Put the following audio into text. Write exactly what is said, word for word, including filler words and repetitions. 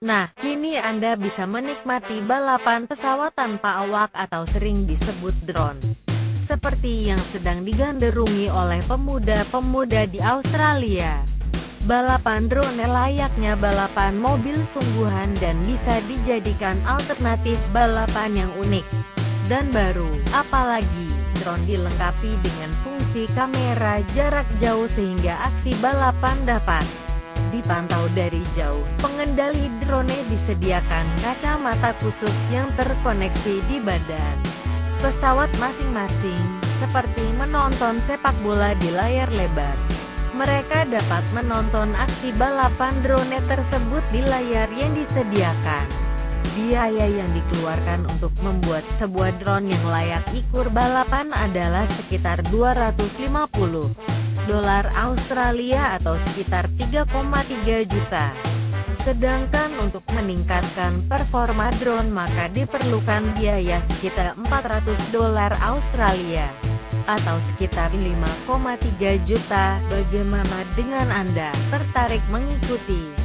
Nah, kini Anda bisa menikmati balapan pesawat tanpa awak atau sering disebut drone, seperti yang sedang digandrungi oleh pemuda-pemuda di Australia. Balapan drone layaknya balapan mobil sungguhan dan bisa dijadikan alternatif balapan yang unik dan baru. Apalagi, drone dilengkapi dengan fungsi kamera jarak jauh sehingga aksi balapan dapat dipantau dari jauh. Pengendali drone disediakan kacamata khusus yang terkoneksi di badan pesawat masing-masing, seperti menonton sepak bola di layar lebar. Mereka dapat menonton aksi balapan drone tersebut di layar yang disediakan. Biaya yang dikeluarkan untuk membuat sebuah drone yang layak ikut balapan adalah sekitar dua ratus lima puluh dolar Australia atau sekitar tiga koma tiga juta. Sedangkan untuk meningkatkan performa drone maka diperlukan biaya sekitar empat ratus dolar Australia atau sekitar lima koma tiga juta. Bagaimana dengan Anda? Tertarik mengikuti